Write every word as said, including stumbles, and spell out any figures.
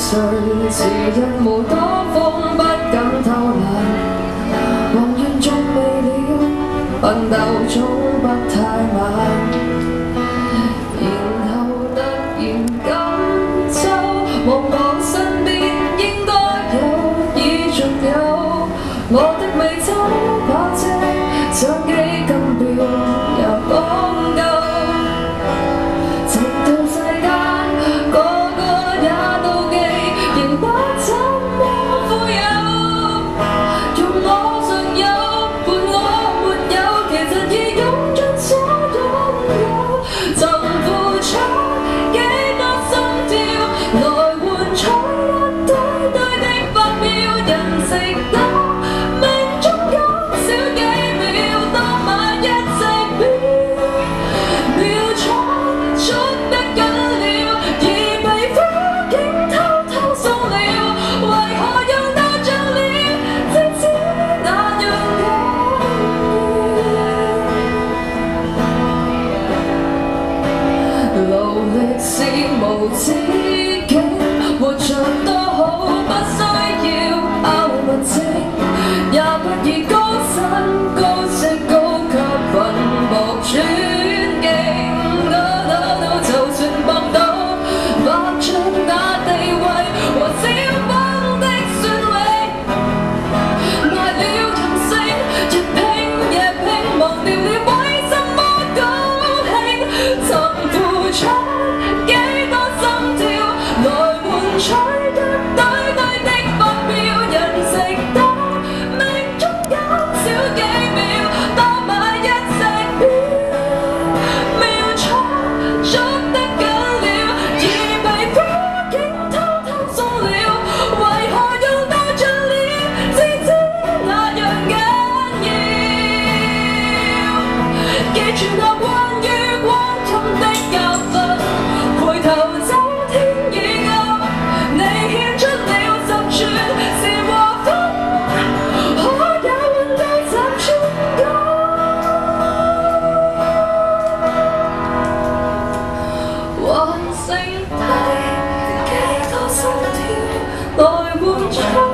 谁時日無多風，不敢偷懶，宏願縱未了，奮鬥總不太晚。然後突然感秋，望我身邊應該有，已盡有我的美洲跑車、相機、金錶又講究。 是無止境，活着多好，不需要拗物證，也不以高薪高息高級奮搏轉徑。No no no， 就算搏到百丈那地位和小邦的尊榮，賣了人性，越拼越拼，忘掉了為什麼高興，曾付出。 取得對對的發票，人食得命中減少幾秒，多買一隻表，秒速捉得緊了，而被火警偷偷送了，為何又鬧盡了？知知那樣緊要，記住那關於關痛的教訓，回頭走天已暗。 你獻出了十寸，是和分，可也換到十寸高。還剩低幾多心跳來換取？